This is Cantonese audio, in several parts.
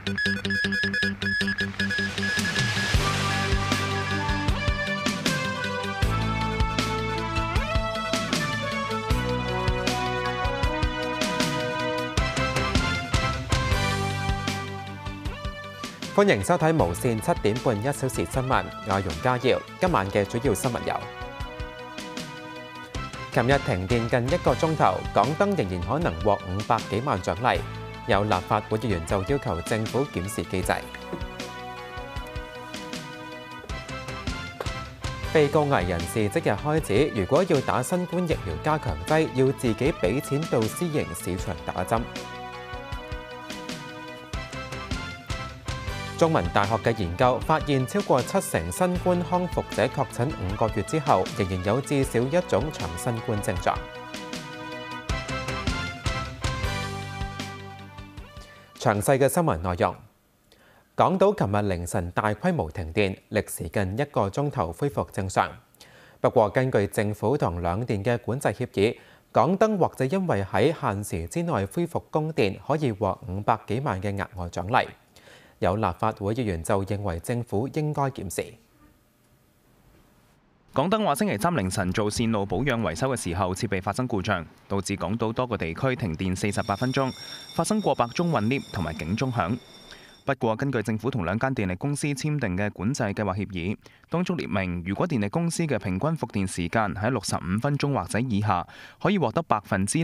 歡迎收睇無線7點半1小時新聞，我係容家耀。今晚嘅主要新聞有：琴日停電近1個鐘頭，港燈仍然可能獲500幾萬獎勵。有立法會議員就要求政府檢視機制。被告危人士即日開始，如果要打新冠疫苗加強劑，要自己俾錢到私營市場打針。中文大學嘅研究發現，超過70%新冠康復者確診5個月之後，仍然有至少一種長新冠症狀。詳細嘅新聞內容。港島琴日凌晨大規模停電，歷時近1個鐘頭恢復正常。不過，根據政府同兩電嘅管制協議，港燈或者因為喺限時之內恢復供電，可以獲500幾萬嘅額外獎勵。有立法會議員就認為政府應該檢視。 港燈話星期三凌晨做線路保養維修嘅時候，設備發生故障，導致港島多個地區停電48分鐘，發生過百宗混 lift 同埋警鐘響。不過，根據政府同兩間電力公司簽訂嘅管制計劃協議，當中列明，如果電力公司嘅平均復電時間喺65分鐘或者以下，可以獲得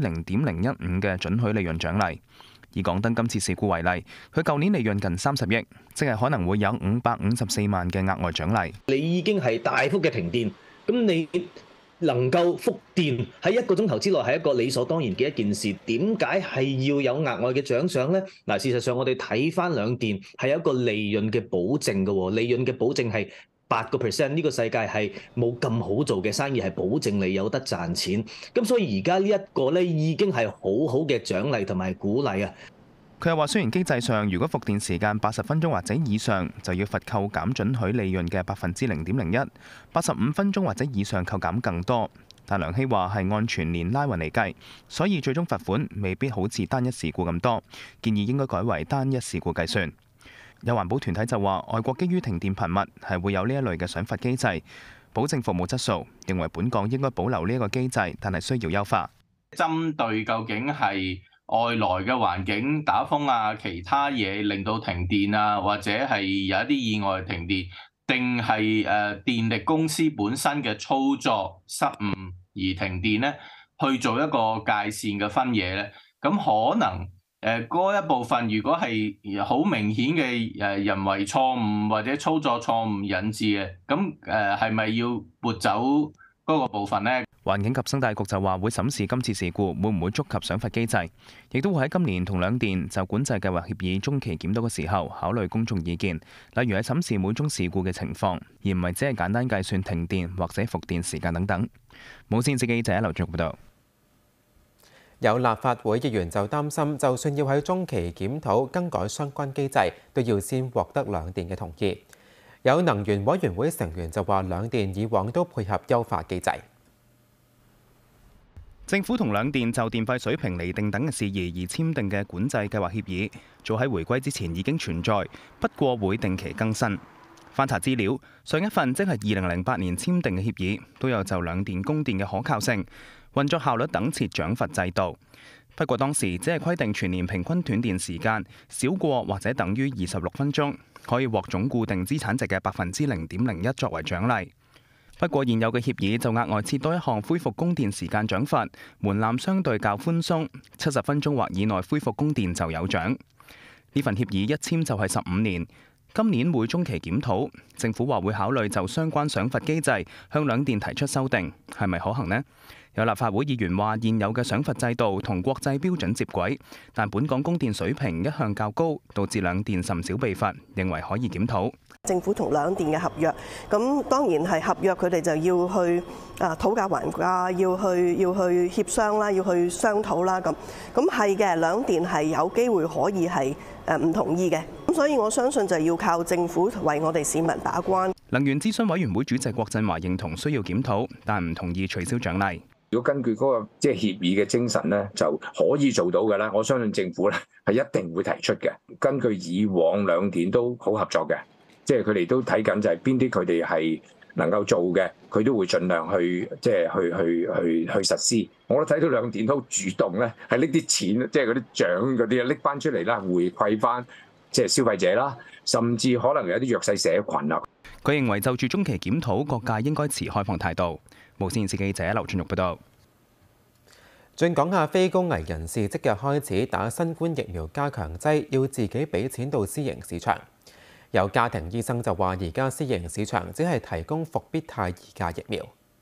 0.015%嘅准許利潤獎勵。以港燈今次事故為例，佢舊年利潤近30億，即係可能會有554萬嘅額外獎勵。 你已經係大幅嘅停電，咁你能夠復電喺1個鐘頭之內係一個理所當然嘅一件事，點解係要有額外嘅獎賞呢？嗱，事實上我哋睇返兩電係有一個利潤嘅保證嘅喎，利潤嘅保證係8%，呢個世界係冇咁好做嘅生意，係保證你有得賺錢。咁所以而家呢一個咧已經係好好嘅獎勵同埋鼓勵啊！ 佢又話，雖然機制上如果復電時間80分鐘或者以上，就要罰扣減准許利潤嘅0.01%；85分鐘或者以上扣減更多。但梁希話係按全年拉勻嚟計，所以最終罰款未必好似單一事故咁多，建議應該改為單一事故計算。有環保團體就話，外國基於停電頻密係會有呢一類嘅賞罰機制，保證服務質素，認為本港應該保留呢一個機制，但係需要優化。 針對究竟係外來嘅環境打風啊，其他嘢令到停電啊，或者係有一啲意外停電，定係電力公司本身嘅操作失誤而停電咧，去做一個界線嘅分野咧，咁可能嗰一部分如果係好明顯嘅人為錯誤或者操作錯誤引致嘅，咁係咪要撥走嗰個部分呢？ 環境及生態局就話會審視今次事故會唔會觸及賞罰機制，亦都會喺今年同兩電就管制計劃協議中期檢討嘅時候考慮公眾意見，例如係審視每宗事故嘅情況，而唔係只係簡單計算停電或者復電時間等等。無線記者劉俊報道。 有立法會議員就擔心，就算要喺中期檢討更改相關機制，都要先獲得兩電嘅同意。有能源委員會成員就話，兩電以往都配合優化機制。 政府同兩電就電費水平釐定等嘅事宜而簽訂嘅管制計劃協議，早喺回歸之前已經存在，不過會定期更新。翻查資料，上一份即係2008年簽訂嘅協議，都有就兩電供電嘅可靠性、運作效率等設獎罰制度。不過當時只係規定全年平均斷電時間少過或者等於26分鐘，可以獲總固定資產值嘅0.01%作為獎勵。不過現有嘅協議就額外設多一項恢復供電時間獎罰，門檻相對較寬鬆，70分鐘或以內恢復供電就有獎。呢份協議一簽就係15年，今年會中期檢討，政府話會考慮就相關賞罰機制向兩電提出修訂，係咪可行呢？有立法會議員話現有嘅賞罰制度同國際標準接軌，但本港供電水平一向較高，導致兩電甚少被罰，認為可以檢討。 政府同兩電嘅合約，咁當然係合約，佢哋就要去討價還價，要去協商啦，要去商討啦，咁係嘅，兩電係有機會可以係唔同意嘅，咁所以我相信就要靠政府為我哋市民把關。 能源諮詢委員會主席郭振華認同需要檢討，但唔同意取消獎勵。 如果根據嗰個即係協議嘅精神咧，就可以做到嘅啦。我相信政府咧係一定會提出嘅。根據以往兩電都好合作嘅，即係佢哋都睇緊就係邊啲佢哋係能夠做嘅，佢都會盡量去即係去實施。我都睇到兩電都主動咧，係拎啲錢，即係嗰啲獎嗰啲拎翻出嚟啦，回饋翻即係消費者啦，甚至可能有啲弱勢社群啊。 佢認為就住中期檢討，各界應該持開放態度。無線電視記者劉俊玉報道。 轉講下非高危人士即日開始打新冠疫苗加強劑，要自己俾錢到私營市場。有家庭醫生就話，而家私營市場只係提供復必泰2價疫苗。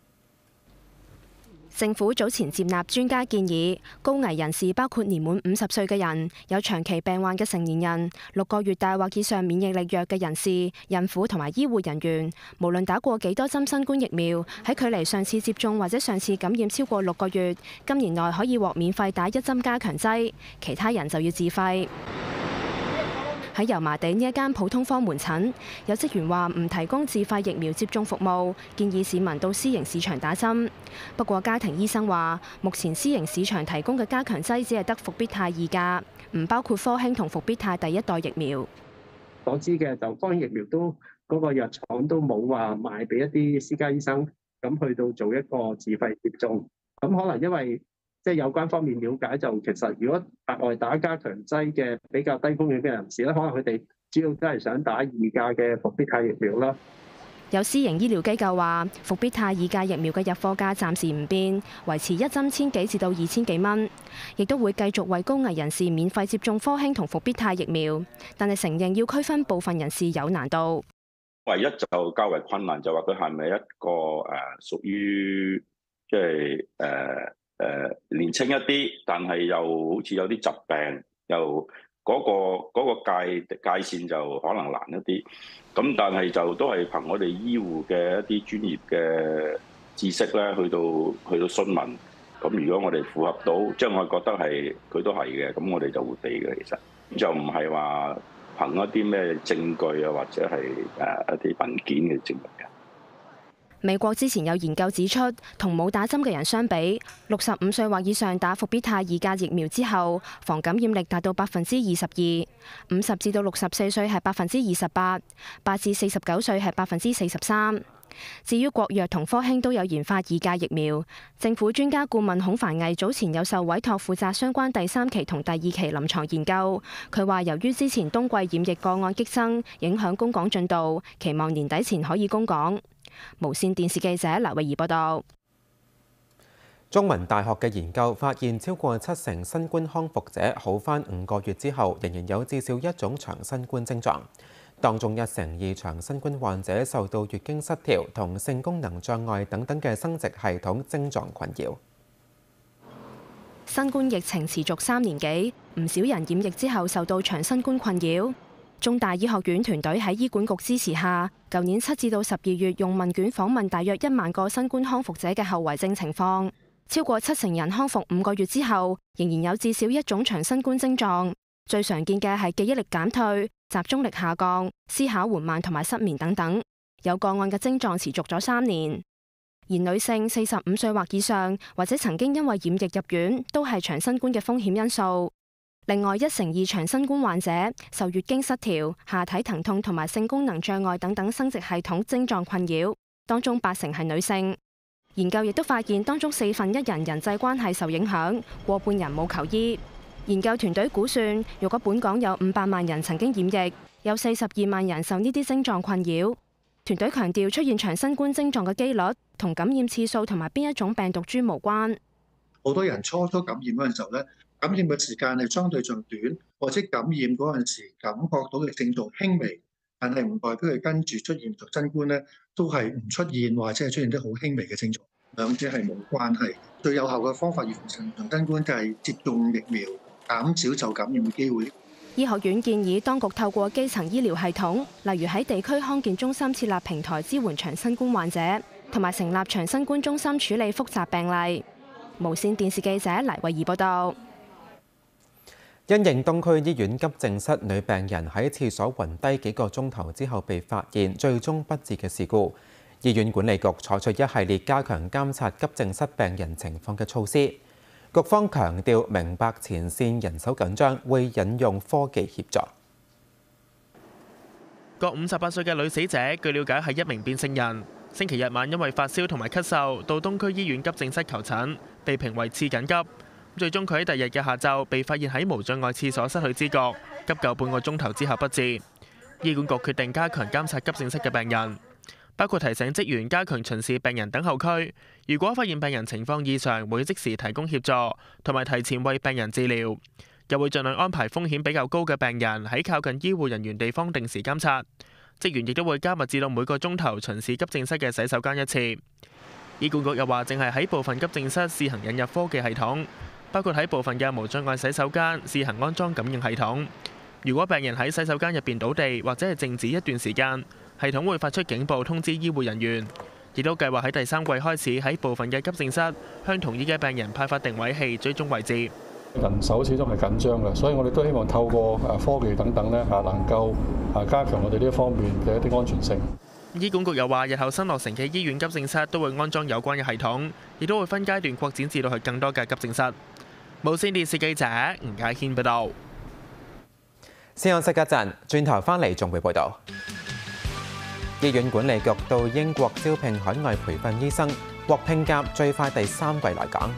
政府早前接納專家建議，高危人士包括年滿50歲嘅人、有長期病患嘅成年人、6個月大或以上免疫力弱嘅人士、孕婦同埋醫護人員，無論打過幾多針新冠疫苗，喺距離上次接種或者上次感染超過6個月，今年內可以獲免費打1針加強劑，其他人就要自費。喺油麻地呢一間普通科門診，有職員話唔提供自費疫苗接種服務，建議市民到私營市場打針。不過家庭醫生話，目前私營市場提供嘅加強劑只係得復必泰2價，唔包括科興同復必泰第1代疫苗。 所知嘅就科興疫苗都嗰個藥廠都冇話賣俾一啲私家醫生，咁去到做一個自費接種。咁可能因為即係有關方面了解，就其實如果額外打加強劑嘅比較低風險嘅人士咧，可能佢哋主要都係想打2價嘅復必泰疫苗啦。 有私營醫療機構話，復必泰2價疫苗嘅入貨價暫時唔變，維持1針1,000幾至到2,000幾蚊，亦都會繼續為高危人士免費接種科興同復必泰疫苗，但係承認要區分部分人士有難度。 唯一就較為困難就話佢係咪一個屬於即係年輕一啲，但係又好似有啲疾病，又嗰個界線就可能難一啲。咁但係就都係憑我哋醫護嘅一啲專業嘅知識咧，去到詢問。咁如果我哋符合到，即係我覺得係佢都係嘅，咁我哋就會俾嘅。其實就唔係話憑一啲咩證據啊，或者係一啲文件嘅證明嘅。 美國之前有研究指出，同冇打針嘅人相比，65歲或以上打復必泰2價疫苗之後，防感染力達到22%，50至到64歲係28%，8至49歲係43%。至於國藥同科興都有研發2價疫苗，政府專家顧問孔繁毅早前有受委託負責相關第3期同第2期臨床研究。佢話由於之前冬季染疫個案激增，影響供港進度，期望年底前可以供港。無線電視記者黎慧儀報道。 中文大學嘅研究發現，超過70%新冠康復者好返5個月之後，仍然有至少一種長新冠症狀。當中1成2長新冠患者受到月經失調同性功能障礙等等嘅生殖系統症狀困擾。 新冠疫情持續3年幾，唔少人染疫之後受到長新冠困擾。中大醫學院團隊喺醫管局支持下，舊年7至到12月用問卷訪問大約1萬個新冠康復者嘅後遺症情況，超過70%人康復5個月之後，仍然有至少一種長新冠症狀。最常見嘅係記憶力減退、集中力下降、思考緩慢同埋失眠等等。有個案嘅症狀持續咗3年。而女性45歲或以上，或者曾經因為染疫入院，都係長新冠嘅風險因素。另外1成2長新冠患者受月經失調、下體疼痛同埋性功能障礙等等生殖系統症狀困擾，當中8成係女性。研究亦都發現，當中1/4人際關係受影響，過半人冇求醫。研究團隊估算，如果本港有500萬人曾經染疫，有42萬人受呢啲症狀困擾。團隊強調，出現長新冠症狀嘅機率同感染次數同埋邊一種病毒株無關。 好多人初感染嗰陣時候咧，感染嘅時間係相對上短，或者感染嗰陣時感覺到嘅症狀輕微，但係唔代表佢跟住出現長新冠咧，都係唔出現或者係出現啲好輕微嘅症狀，兩者係冇關係。最有效嘅方法預防長新冠就係接種疫苗，減少受感染嘅機會。 醫學院建議當局透過基層醫療系統，例如喺地區康健中心設立平台支援長新冠患者，同埋成立長新冠中心處理複雜病例。無線電視記者黎慧儀報道。 因應東區醫院急症室女病人喺廁所暈低幾個鐘頭之後被發現，最終不治嘅事故， 醫院管理局採取一系列加強監察急症室病人情況嘅措施。局方強調明白前線人手緊張，會引用科技協助。 個58歲嘅女死者，據了解係一名變性人。星期日晚因為發燒同埋咳嗽，到東區醫院急症室求診，被評為次緊急。最終佢喺第二日嘅下晝被發現喺無障礙廁所失去知覺，急救半個鐘頭之後不治。醫管局決定加強監察急症室嘅病人，包括提醒職員加強巡視病人等候區。如果發現病人情況異常，會即時提供協助，同埋提前為病人治療。又會盡量安排風險比較高嘅病人喺靠近醫護人員地方定時監察。職員亦都會加密至到每個鐘頭巡視急症室嘅洗手間一次。醫管局又話，正係喺部分急症室試行引入科技系統，包括喺部分嘅無障礙洗手間試行安裝感應系統。如果病人喺洗手間入邊倒地或者係靜止一段時間，系統會發出警報通知醫護人員。亦都計劃喺第3季開始喺部分嘅急症室向同意嘅病人派發定位器追蹤位置。 人手始終係緊張嘅，所以我哋都希望透過科技等等咧能夠加強我哋呢一方面嘅一啲安全性。 醫管局又話，日後新落成嘅醫院急症室都會安裝有關嘅系統，亦都會分階段擴展至到去更多嘅急症室。無線電視記者吳家軒報導。 先休息一陣，轉頭翻嚟仲會報導。醫院管理局到英國招聘海外培訓醫生，獲聘假最快第3季來港。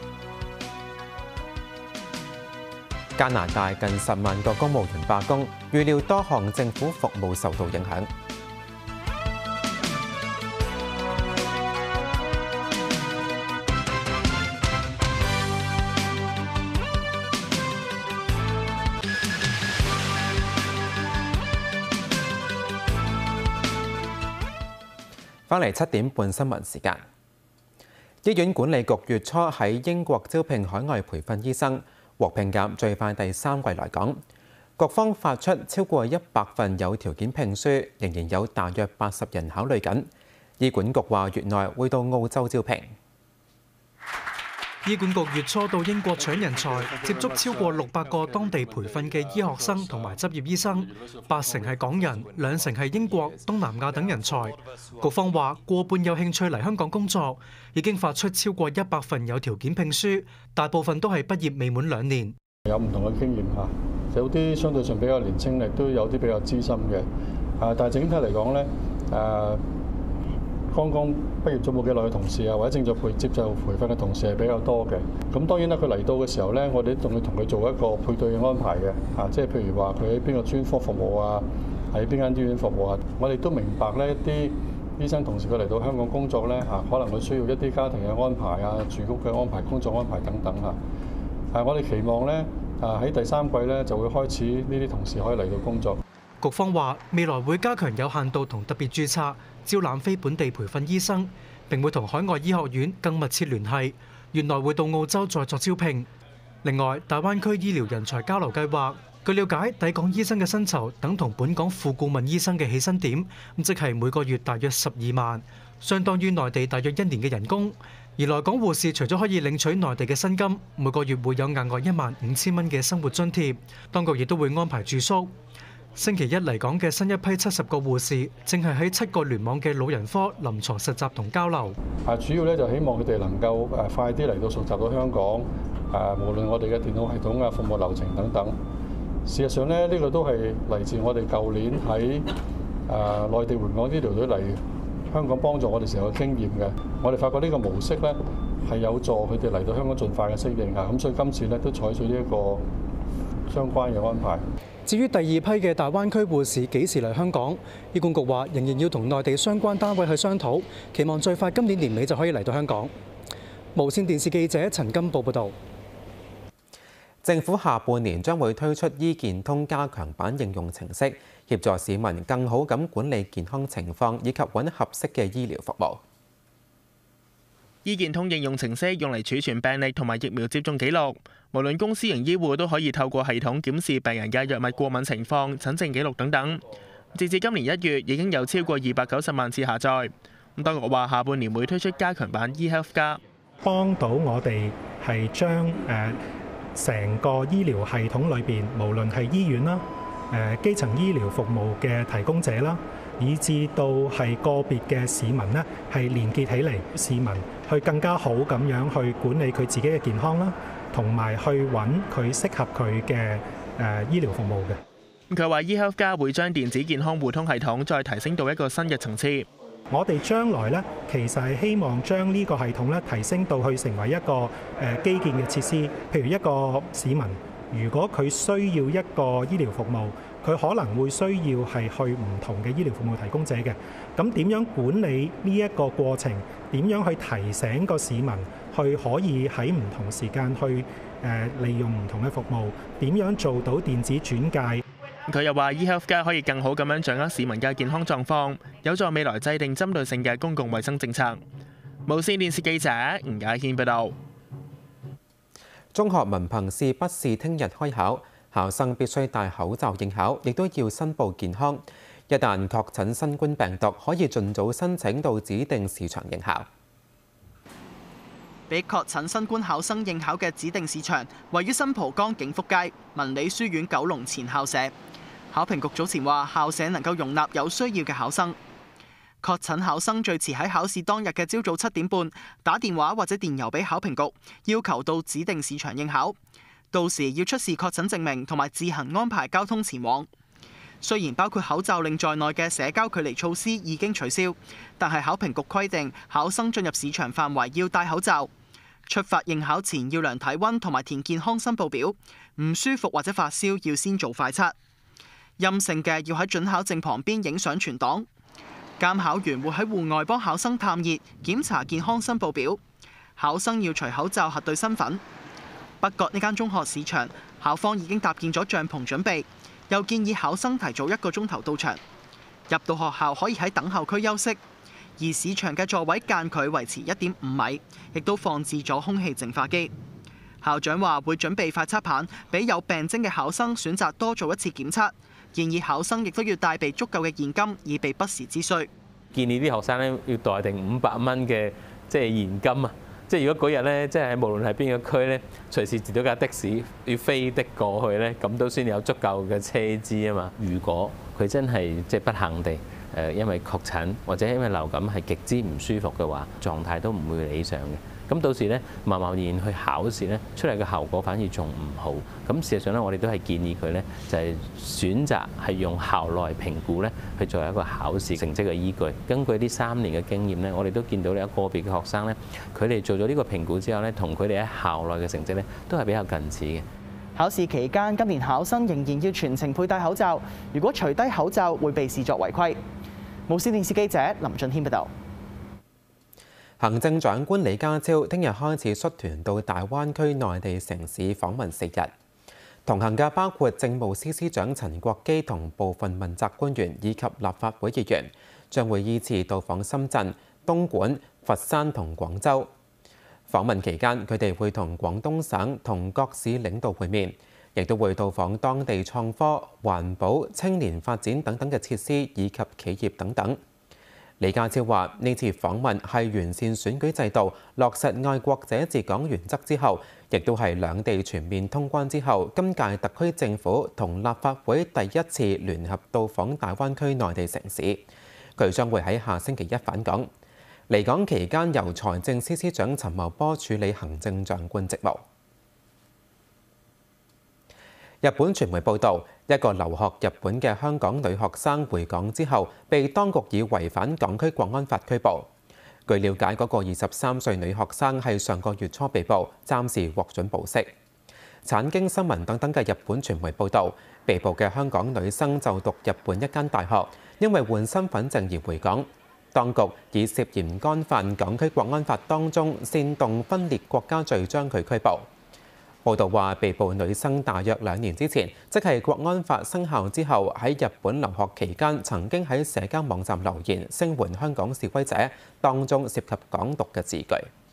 加拿大近10萬個公務員罷工，預料多項政府服務受到影響。翻嚟7點半新聞時間，醫院管理局月初喺英國招聘海外培訓醫生。獲聘假最快第3季來港，局方發出超過100份有條件聘書，仍然有大約80人考慮緊。醫管局話月內會到澳洲招聘。 醫管局月初到英國搶人才，接觸超過600個當地培訓嘅醫學生同埋執業醫生，8成係港人，2成係英國、東南亞等人才。局方話過半有興趣嚟香港工作，已經發出超過100份有條件聘書，大部分都係畢業未滿2年。 有唔同嘅經驗嚇，有啲相對上比較年輕，亦都有啲比較資深嘅。但係整體嚟講咧，剛剛畢業咗冇幾耐嘅同事啊，或者正在接受培訓嘅同事係比較多嘅。咁當然啦，佢嚟到嘅時候咧，我哋仲要同佢做一個配對嘅安排嘅。即係譬如話佢喺邊個專科服務啊，喺邊間醫院服務啊。我哋都明白咧，一啲醫生同事佢嚟到香港工作咧可能佢需要一啲家庭嘅安排啊、住屋嘅安排、工作安排等等嚇。我哋期望咧喺第3季咧就會開始呢啲同事可以嚟到工作。 局方話未來會加強有限度同特別註冊，招攬非本地培訓醫生，並會同海外醫學院更密切聯繫。月內會到澳洲再作招聘。另外，大灣區醫療人才交流計劃，據了解，抵港醫生嘅薪酬等同本港副顧問醫生嘅起薪點，即係每個月大約12萬，相當於內地大約1年嘅人工。而來港護士除咗可以領取內地嘅薪金，每個月會有額外15000蚊嘅生活津貼。當局亦都會安排住宿。星期一嚟港嘅新一批70個護士，正係喺7個聯網嘅老人科臨床實習同交流。 主要咧就希望佢哋能夠快啲嚟到熟習到香港，無論我哋嘅電腦系統啊、服務流程等等。事實上咧，呢個都係嚟自我哋舊年喺內地援港醫療隊嚟香港幫助我哋時候嘅經驗嘅。我哋發覺呢個模式咧係有助佢哋嚟到香港盡快嘅適應啊。咁所以今次咧都採取呢一個相關嘅安排。 至於第2批嘅大灣區護士幾時嚟香港，醫管局話仍然要同內地相關單位去商討，期望最快今年年尾就可以嚟到香港。無線電視記者陳金寶報導。 政府下半年將會推出醫健通加強版應用程式，協助市民更好咁管理健康情況，以及揾合適嘅醫療服務。 醫健通應用程式用嚟儲存病歷同埋疫苗接種記錄，無論公私營醫護都可以透過系統檢視病人嘅藥物過敏情況、診症記錄等等。截至今年1月，已經有超過290萬次下載。當局話下半年會推出加強版 eHealth 加， 幫到我哋係將成個醫療系統裏邊，無論係醫院啦、基層醫療服務嘅提供者啦， 以至到係個別嘅市民呢係連結起嚟，市民去更加好咁樣去管理佢自己嘅健康啦，同埋去揾佢適合佢嘅醫療服務嘅。 佢話 eHealth+ 會將電子健康互通系統再提升到一個新嘅層次。 我哋將來呢，其實係希望將呢個系統呢提升到去成為一個基建嘅設施。譬如一個市民，如果佢需要一個醫療服務，佢可能會需要係去唔同嘅醫療服務提供者嘅。咁點樣管理呢一個過程？點樣去提醒個市民去可以喺唔同時間去利用唔同嘅服務？點樣做到電子轉介？ 佢又話 eHealth+ 可以更好咁樣掌握市民嘅健康狀況，有助未來制定針對性嘅公共衛生政策。無線電視記者吳雅軒報導。 中學文憑試筆試聽日開考，考生必須戴口罩應考，亦都要申報健康。一旦確診新冠病毒，可以盡早申請到指定試場應考。 俾確診新冠考生應考嘅指定試場，位於新蒲崗景福街文理書院九龍前校舍。考評局早前話，校舍能夠容納有需要嘅考生。確診考生最遲喺考試當日嘅朝早7點半打電話或者電郵俾考評局，要求到指定試場應考。到時要出示確診證明同埋自行安排交通前往。雖然包括口罩令在內嘅社交距離措施已經取消，但係考評局規定考生進入試場範圍要戴口罩。出發應考前要量體溫同埋填健康申報表，唔舒服或者發燒要先做快測。陰性嘅要喺准考證旁邊影相存檔。監考員會喺戶外幫考生探熱、檢查健康申報表。考生要除口罩核對身份。北角呢間中學試場，校方已經搭建咗帳篷準備，又建議考生提早1個鐘頭到場。入到學校可以喺等候區休息，而試場嘅座位間距維持1.5米，亦都放置咗空氣淨化機。校長話會準備快測棒，俾有病徵嘅考生選擇多做一次檢測。建議考生亦都要帶備足夠嘅現金，以備不時之需。 建議啲學生咧要帶定500蚊嘅現金啊！即係如果嗰日咧，即係無論係邊個區咧，隨時截到架的士要飛的過去咧，咁都先有足夠嘅車資啊嘛。如果佢真係不幸地因為確診或者因為流感係極之唔舒服嘅話，狀態都唔會理想嘅。咁到時咧，貿貿然去考試咧，出嚟嘅效果反而仲唔好。咁事實上咧，我哋都係建議佢咧，就係選擇係用校內評估咧，去作為一個考試成績嘅依據。根據呢3年嘅經驗咧，我哋都見到有個別嘅學生咧，佢哋做咗呢個評估之後咧，同佢哋喺校內嘅成績咧，都係比較近似嘅。 考試期間，今年考生仍然要全程佩戴口罩，如果除低口罩會被視作違規。無線電視記者林俊軒報導。 行政長官李家超聽日開始率團到大灣區內地城市訪問4日，同行嘅包括政務司司長陳國基同部分問責官員以及立法會議員，將會依次到訪深圳、東莞、佛山同廣州。訪問期間，佢哋會同廣東省同各市領導會面，亦都會到訪當地創科、環保、青年發展等等嘅設施以及企業等等。李家超話：呢次訪問係完善選舉制度、落實愛國者治港原則之後，亦都係兩地全面通關之後，今屆特區政府同立法會第一次聯合到訪大灣區內地城市。佢將會喺下星期1返港。離港期間，由財政司司長陳茂波處理行政長官職務。日本傳媒報導，一個留學日本嘅香港女學生回港之後，被當局以違反港區國安法拘捕。據了解，嗰個23歲女學生係上個月初被捕，暫時獲准保釋。產經新聞等等嘅日本傳媒報導，被捕嘅香港女生就讀日本一間大學，因為換身份證而回港。當局以涉嫌干犯港區國安法當中煽動分裂國家罪將佢拘捕。報道話，被捕女生大約2年之前，即係國安法生效之後，喺日本留學期間，曾經喺社交網站留言聲援香港示威者，當中涉及港獨嘅字句。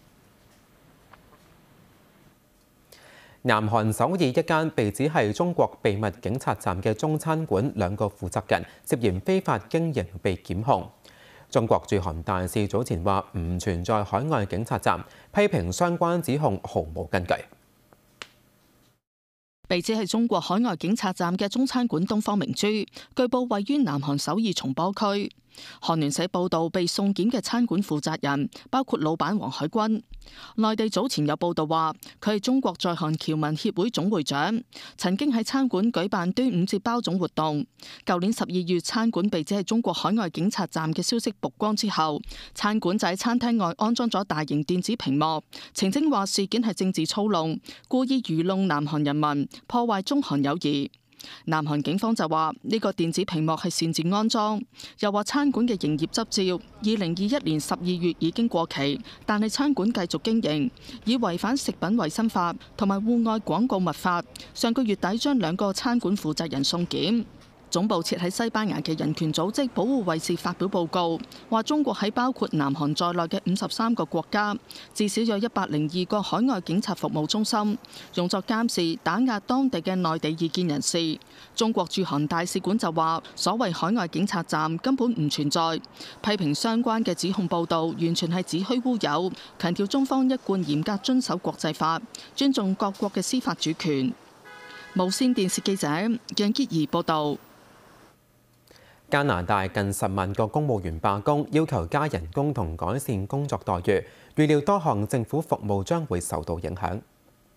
南韓首爾一間被指係中國秘密警察站嘅中餐館2個負責人涉嫌非法經營被檢控。中國駐韓大使早前話唔存在海外警察站，批評相關指控毫無根據。 被指係中國海外警察站嘅中餐館東方明珠，據報位於南韓首爾松坡區。韓聯社報道，被送檢嘅餐館負責人包括老闆黃海軍。內地早前有報道話，佢係中國在韓僑民協會總會長，曾經喺餐館舉辦端午節包粽活動。舊年12月，餐館被指係中國海外警察站嘅消息曝光之後，餐館就喺餐廳外安裝咗大型電子屏幕，澄清話事件係政治操弄，故意愚弄南韓人民，破壞中韓友誼。南韓警方就話呢個電子屏幕係擅自安裝，又話餐館嘅營業執照2021年12月已經過期，但係餐館繼續經營，以違反食品衛生法同埋戶外廣告物法，上個月底將2個餐館負責人送檢。總部設喺西班牙嘅人權組織保護衛士發表報告，話中國喺包括南韓在內嘅53個國家，至少有102個海外警察服務中心，用作監視、打壓當地嘅內地異見人士。中國駐韓大使館就話，所謂海外警察站根本唔存在，批評相關嘅指控報導完全係子虛烏有，強調中方一貫嚴格遵守國際法，尊重各國嘅司法主權。無線電視記者楊潔儀報導。 加拿大近10萬個公務員罷工，要求加人工同改善工作待遇，預料多項政府服務將會受到影響。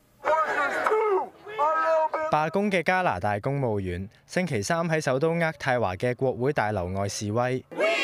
罷工嘅加拿大公務員星期三喺首都渥太華嘅國會大樓外示威。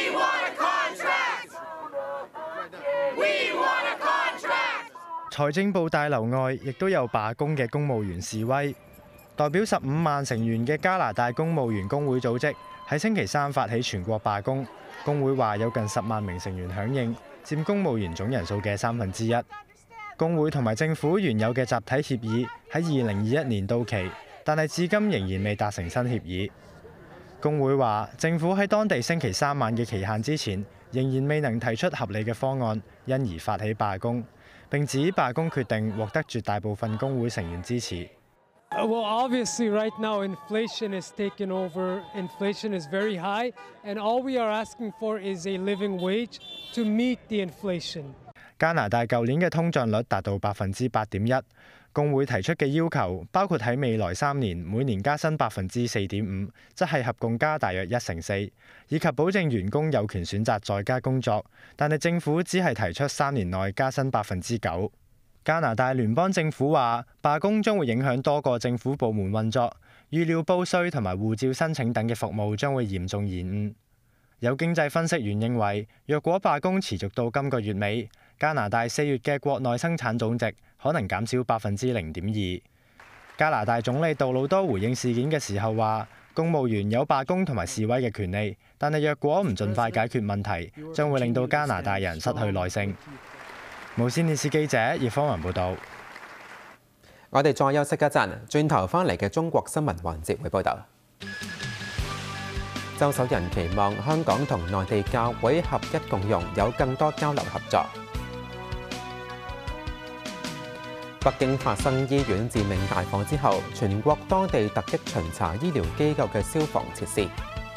財政部大樓外亦都有罷工嘅公務員示威。代表15萬成員嘅加拿大公務員工會組織喺星期三發起全國罷工，工會話有近10萬名成員響應，佔公務員總人數嘅1/3。工會同埋政府原有嘅集體協議喺2021年到期，但係至今仍然未達成新協議。工會話政府喺當地星期3晚嘅期限之前，仍然未能提出合理嘅方案，因而發起罷工。並指罷工決定獲得絕大部分工會成員支持。 Well, obviously, right now, inflation is taking over. Inflation is very high, and all we are asking for is a living wage to meet the inflation. 加拿大舊年嘅通脹率達到8.1%，工會提出嘅要求包括喺未來3年每年加薪4.5%，即係合共加大約1/4，以及保證員工有權選擇在家工作。但係政府只係提出3年內加薪9%。加拿大聯邦政府話罷工將會影響多個政府部門運作，預料報稅同埋護照申請等嘅服務將會嚴重延誤。有經濟分析員認為，若果罷工持續到今個月尾，加拿大4月嘅國內生產總值可能減少0.2%。加拿大總理杜魯多回應事件嘅時候話，公務員有罷工同埋示威嘅權利，但係若果唔盡快解決問題，將會令到加拿大人失去耐性。無線電視記者葉方雲報導。 我哋再休息一陣，轉頭翻嚟嘅中國新聞環節會報導。周守仁期望香港同內地教會合一共融，有更多交流合作。北京發生醫院致命大火之後，全國多地突擊巡查醫療機構嘅消防設施。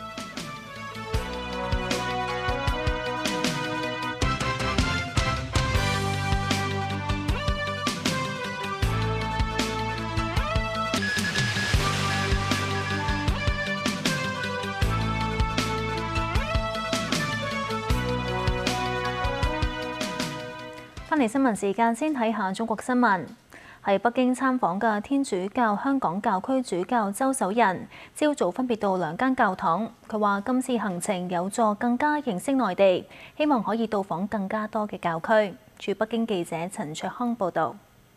翻嚟新聞時間，先睇下中國新聞。喺北京參訪嘅天主教香港教區主教周守仁，朝早分別到2間教堂。佢話今次行程有助更加認識內地，希望可以到訪更加多嘅教區。駐北京記者陳卓康報導。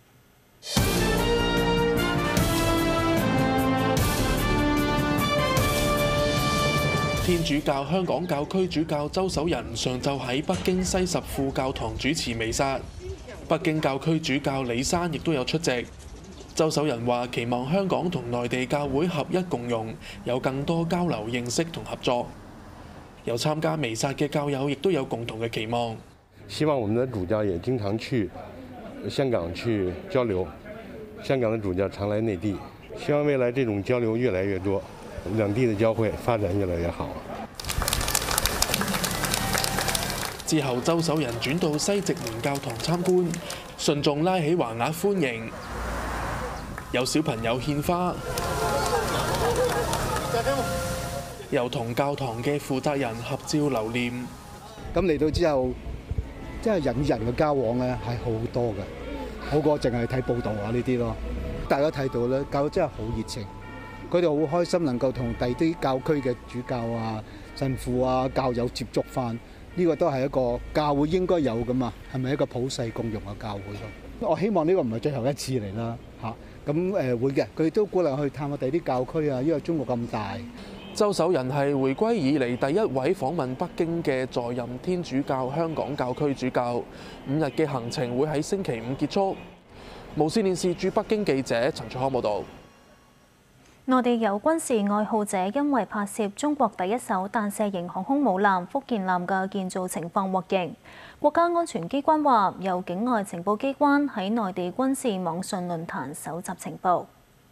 天主教香港教區主教周守仁上晝喺北京西什副教堂主持彌撒，北京教區主教李山亦都有出席。周守仁話：期望香港同內地教會合一共融，有更多交流認識同合作。有參加彌撒嘅教友亦都有共同嘅期望， 希望我們的主教也經常去香港去交流，香港的主教常來內地，希望未來這種交流越來越多。兩地的教會發展越來越好。 之後，周守仁轉到西直門教堂參觀，信眾拉起橫額歡迎。 有小朋友獻花，又同教堂嘅負責人合照留念。 咁嚟到之後，即係人與人嘅交往咧係好多嘅，好過淨係睇報道啊呢啲咯。大家睇到咧，教會真係好熱情，佢哋好開心能夠同第啲教區嘅主教啊、神父啊、教友接觸翻，呢個都係一個教會應該有㗎嘛，係咪一個普世共融嘅教會咯？我希望呢個唔係最後一次嚟啦嚇，咁會嘅，佢哋都鼓勵去探下第啲教區啊，因為中國咁大。 周守仁係回歸以嚟第一位訪問北京嘅在任天主教香港教區主教，5日嘅行程會喺星期5結束。無線電視駐北京記者陳卓康報導。 內地有軍事愛好者因為拍攝中國第一艘彈射型航空母艦福建艦嘅建造情況獲刑。國家安全機關話，有境外情報機關喺內地軍事網上論壇搜集情報。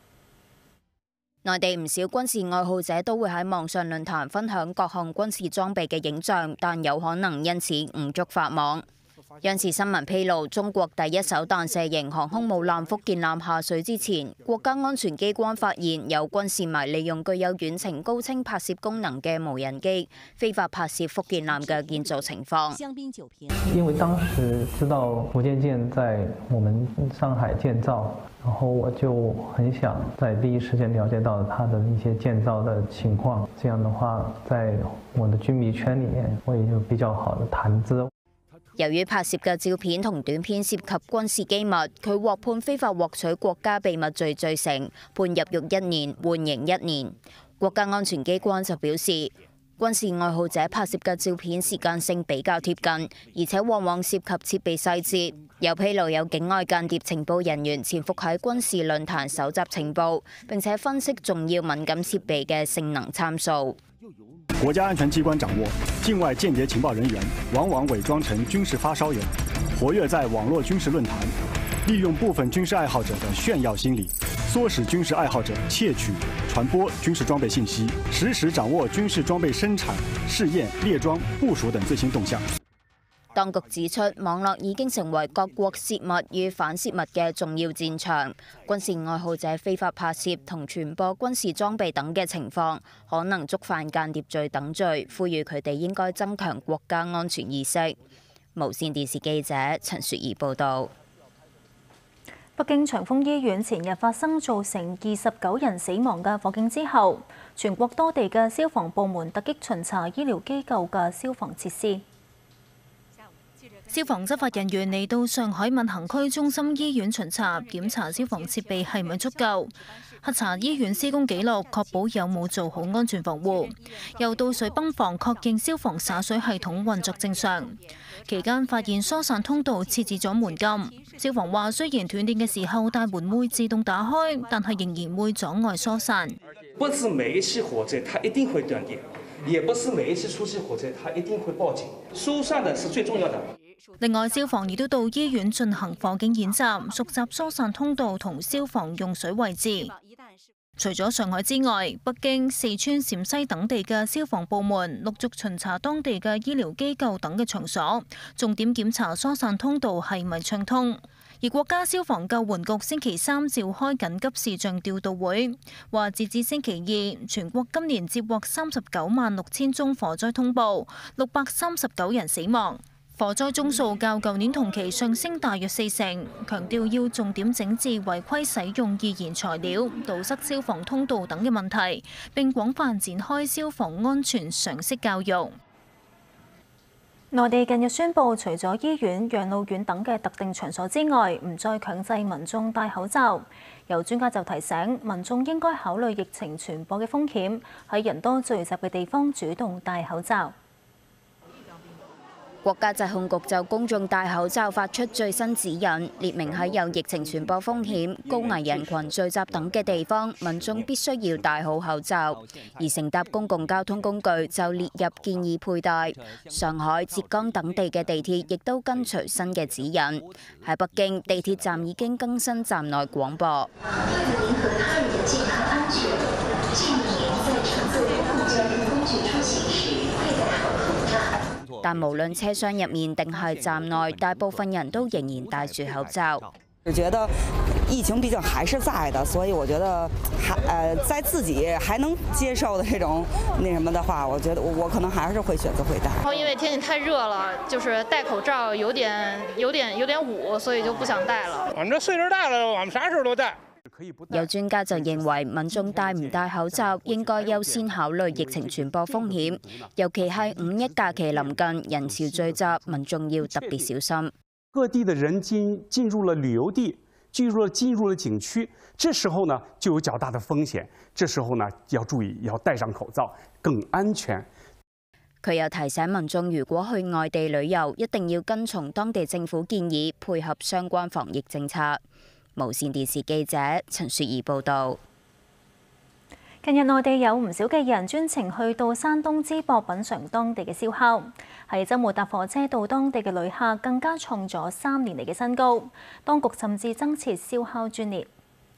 內地唔少軍事愛好者都會喺網上論壇分享各項軍事裝備嘅影像，但有可能因此誤觸法網。央視新聞披露，中國第一艘彈射型航空母艦福建艦下水之前，國家安全機關發現有軍事迷利用具有遠程高清拍攝功能嘅無人機，非法拍攝福建艦嘅建造情況。 因為當時知道福建艦在我們上海建造，然後我就很想在第一時間了解到它的一些建造的情況，這樣的話，在我的軍迷圈裡面，我也有比較好的談資。 由於拍攝嘅照片同短片涉及軍事機密，佢獲判非法獲取國家秘密罪罪成，判入獄1年，緩刑1年。國家安全機關就表示，軍事愛好者拍攝嘅照片時間性比較貼近，而且往往涉及設備細節。有披露有境外間諜情報人員潛伏喺軍事論壇搜集情報，並且分析重要敏感設備嘅性能參數。 國家安全機關掌握，境外間諜情報人員往往偽裝成軍事發燒友，活躍在網絡軍事論壇，利用部分軍事愛好者的炫耀心理，唆使軍事愛好者竊取、傳播軍事裝備信息，實時掌握軍事裝備生產、試驗、列裝、部署等最新動向。 當局指出，網絡已經成為各國洩密與反洩密嘅重要戰場。軍事愛好者非法拍攝同傳播軍事裝備等嘅情況，可能觸犯間諜罪等罪，呼籲佢哋應該增強國家安全意識。無線電視記者陳雪兒報導。 北京長峰醫院前日發生造成29人死亡嘅火警之後，全國多地嘅消防部門突擊巡查醫療機構嘅消防設施。消防執法人員嚟到上海閔行區中心醫院巡查，檢查消防設備係咪足夠，核查醫院施工記錄，確保有冇做好安全防護。又到水泵房確認消防灑水系統運作正常。期間發現疏散通道設置咗門禁。消防話，雖然斷電嘅時候大門會自動打開，但係仍然會阻礙疏散。 不是每一起火災它一定會斷電，也不是每一次出現火災它一定會報警。疏散的是最重要的。 另外，消防亦都到醫院進行火警演習，熟習疏散通道同消防用水位置。除咗上海之外，北京、四川、陝西等地嘅消防部門陸續巡查當地嘅醫療機構等嘅場所，重點檢查疏散通道係咪暢通。而國家消防救援局星期3召開緊急視像調度會，話截至星期2，全國今年接獲396000宗火災通報，639人死亡。火災宗數較舊年同期上升大約40%，強調要重點整治違規使用易燃材料、堵塞消防通道等嘅問題，並廣泛展開消防安全常識教育。內地近日宣布，除咗醫院、養老院等嘅特定場所之外，唔再強制民眾戴口罩。有專家就提醒，民眾應該考慮疫情傳播嘅風險，喺人多聚集嘅地方主動戴口罩。 國家疾控局就公眾戴口罩發出最新指引，列明喺有疫情傳播風險、高危人群聚集等嘅地方，民眾必須要戴好口罩。而乘搭公共交通工具就列入建議佩戴。上海、浙江等地嘅地鐵亦都跟隨新嘅指引。喺北京，地鐵站已經更新站內廣播。 您和他人的健康安全，建議您在乘坐公共交通工具出行時佩戴好口罩。 但無論車廂入面定係站內，大部分人都仍然戴住口罩。 覺得疫情畢竟還是在的，所以我覺得在自己還能接受的這種那什麼的話，我覺得我可能還是會選擇會戴。 然後因為天氣太熱了，就是戴口罩有點捂，所以就不想戴了。 反正歲數大了，我們啥時候都戴。 有專家就認為，民眾戴唔戴口罩應該優先考慮疫情傳播風險，尤其係5一假期臨近，人潮聚集，民眾要特別小心。 各地的人進入了旅遊地，進入了景區，這時候呢就有較大的風險。這時候呢要注意，要戴上口罩，更安全。 佢又提醒民眾，如果去外地旅遊，一定要跟從當地政府建議，配合相關防疫政策。無線電視記者陳雪兒報導。 近日內地有唔少嘅人專程去到山東淄博品嚐當地嘅燒烤，喺週末搭火車到當地嘅旅客更加創咗3年嚟嘅新高，當局甚至增設燒烤專列。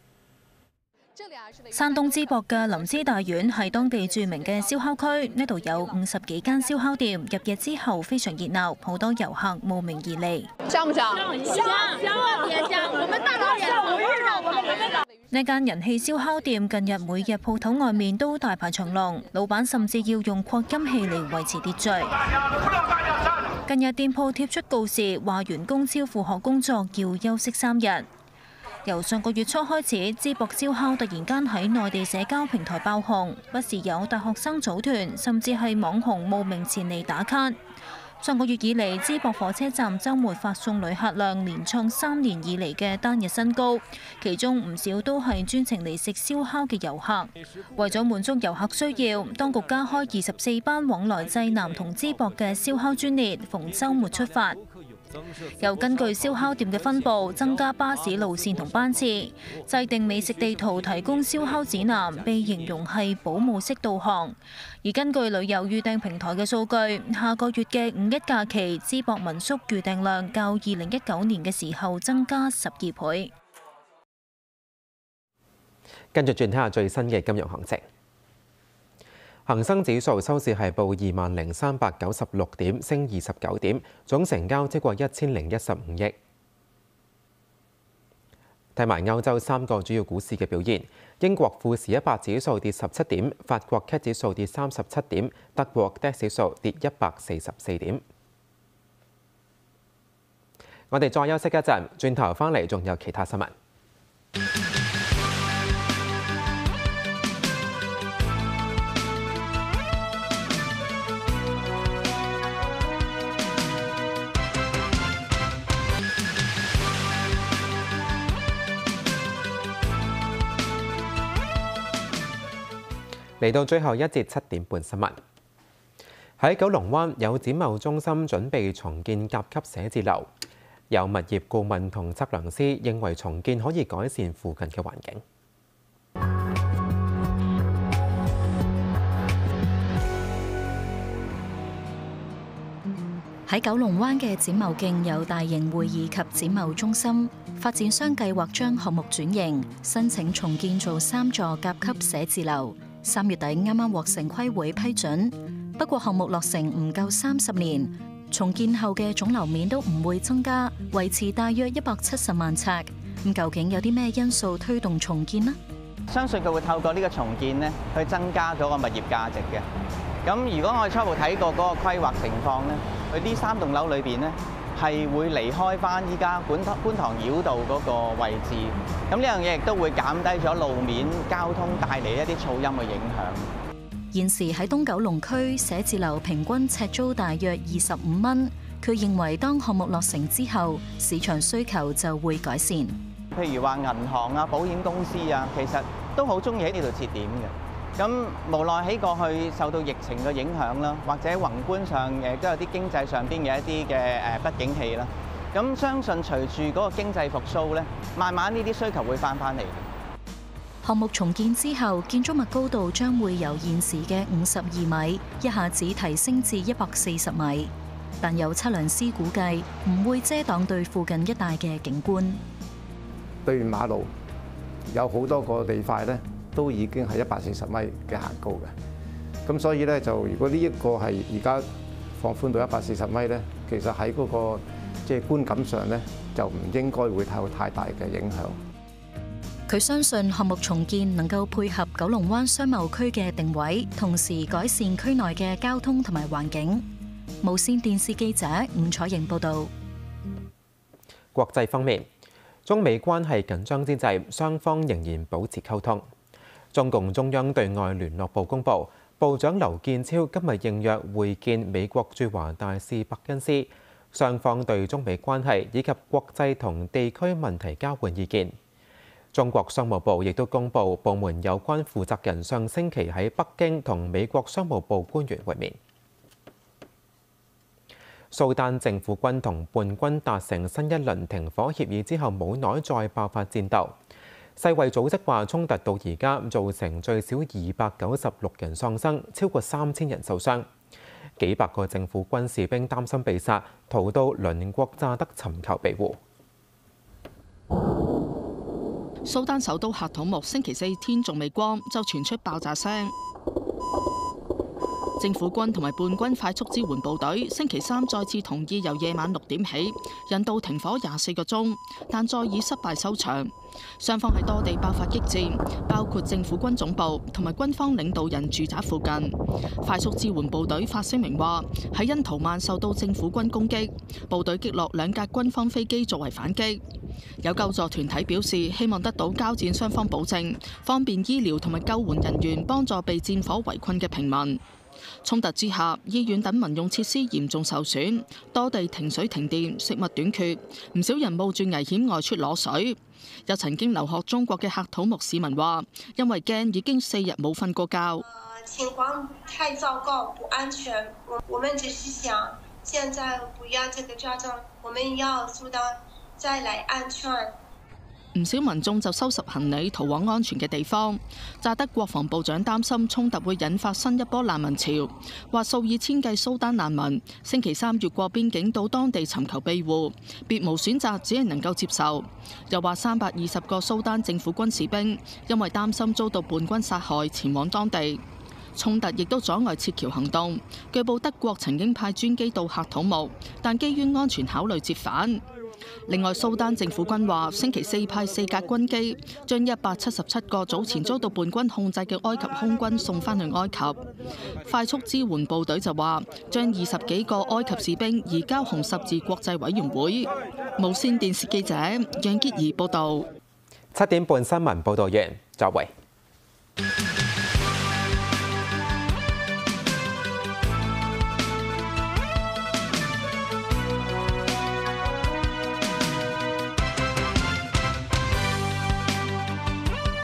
山東淄博嘅林芝大院係當地著名嘅燒烤區，呢度有50幾間燒烤店，入夜之後非常熱鬧，好多遊客慕名而嚟。香唔香？香，特別香，我們大老遠5日了，我們來得早。呢間人氣燒烤店近日每日鋪頭外面都大排長龍，老闆甚至要用擴音器嚟維持秩序。近日店鋪貼出告示，話員工超負荷工作要休息3日。由上個月初開始，淄博燒烤突然間喺內地社交平台爆紅，不時有大學生組團，甚至係網紅慕名前嚟打卡。上個月以嚟，淄博火車站週末發送旅客量連創3年以嚟嘅單日新高，其中唔少都係專程嚟食燒烤嘅遊客。為咗滿足遊客需要，當局加開24班往來濟南同淄博嘅燒烤專列，逢週末出發。又根據燒烤店嘅分佈，增加巴士路線同班次，制定美食地圖，提供燒烤指南，被形容係保姆式導航。而根據旅遊預訂平台嘅數據，下個月嘅5一假期，淄博民宿預訂量較2019年嘅時候增加12倍。 跟住轉睇下最新嘅金融行情。恒生指數收市係報20,396點，升29點，總成交超過1015億。睇埋歐洲3個主要股市嘅表現，英國富時100指數跌17點，法國 CAC 指數跌37點，德國 DAX 指數跌144點。我哋再休息一陣，轉頭返嚟仲有其他新聞。嚟到最後一節7點半新聞。喺九龍灣有展貿中心準備重建甲級寫字樓，有物業顧問同測量師認為重建可以改善附近嘅環境。 喺九龍灣嘅展貿徑有大型會議及展貿中心，發展商計劃將項目轉型，申請重建做3座甲級寫字樓。3月底啱啱獲城規會批准，不過項目落成唔夠30年，重建後嘅總樓面都唔會增加，維持大約170萬尺。咁究竟有啲咩因素推動重建呢？ 相信佢會透過呢個重建呢，去增加嗰個物業價值嘅。咁如果我哋初步睇過嗰個規劃情況呢，佢呢3棟樓裏邊呢，係會離開翻依家觀塘繞道嗰個位置，咁呢樣嘢亦都會減低咗路面交通帶嚟一啲噪音嘅影響。 現時喺東九龍區寫字樓平均尺租大約25蚊，佢認為當項目落成之後，市場需求就會改善。 譬如話銀行啊、保險公司啊，其實都好中意喺呢度設點嘅。咁無奈喺過去受到疫情嘅影響啦，或者宏觀上都有啲經濟上邊嘅一啲嘅不景氣啦。咁相信隨住嗰個經濟復甦咧，慢慢呢啲需求會翻嚟。 項目重建之後，建築物高度將會由現時嘅52米一下子提升至140米，但有測量師估計唔會遮擋對附近一帶嘅景觀。 對面馬路有好多個地塊咧，都已經係140米嘅限高嘅，咁所以咧就如果呢一個係而家放寬到140米咧，其實喺嗰個即係觀感上咧就唔應該會有太大嘅影響。 佢相信項目重建能夠配合九龍灣商貿區嘅定位，同時改善區內嘅交通同埋環境。無線電視記者吳彩瑩報導。 國際方面，中美關係緊張之際，雙方仍然保持溝通。中共中央對外聯絡部公佈，部長劉建超今日應約會見美國駐華大使伯恩斯，雙方對中美關係以及國際同地區問題交換意見。中國商務部亦都公佈部門有關負責人上星期喺北京同美國商務部官員會面。蘇丹政府軍同叛軍達成新一輪停火協議之後，冇耐再爆發戰鬥。世衛組織話，衝突到而家造成最少296人喪生，超過3000人受傷。幾百個政府軍士兵擔心被殺，逃到鄰國乍得尋求庇護。 蘇丹首都喀土穆星期四天仲未光，就傳出爆炸聲。政府軍同埋叛軍快速支援部隊星期三再次同意由夜晚6點起人道停火24個鐘，但再以失敗收場。雙方喺多地爆發激戰，包括政府軍總部同埋軍方領導人住宅附近。快速支援部隊發聲明話，喺恩圖曼受到政府軍攻擊，部隊擊落2架軍方飛機作為反擊。有救助團體表示，希望得到交戰雙方保證，方便醫療同埋救援人員幫助被戰火圍困嘅平民。衝突之下，醫院等民用設施嚴重受損，多地停水停電，食物短缺，唔少人冒住危險外出攞水。有曾經留學中國嘅喀土穆市民話，因為驚已經4日冇瞓過覺。 情況太糟糕，不安全。我們只是想，現在不要這個戰爭，我們要蘇丹再來安全。 唔少民眾就收拾行李逃往安全嘅地方。乍得國防部長擔心衝突會引發新一波難民潮，話數以千計蘇丹難民星期三越過邊境到當地尋求庇護，別無選擇，只係能夠接受。又話320個蘇丹政府軍士兵因為擔心遭到叛軍殺害，前往當地。衝突亦都阻礙撤僑行動。據報德國曾經派專機到喀土穆，但基於安全考慮折返。另外，蘇丹政府軍話，星期四派4架軍機將177個早前遭到叛軍控制嘅埃及空軍送翻去埃及。快速支援部隊就話，將20幾個埃及士兵移交紅十字國際委員會。無線電視記者楊潔儀報導。 7點半新聞報導完，再會。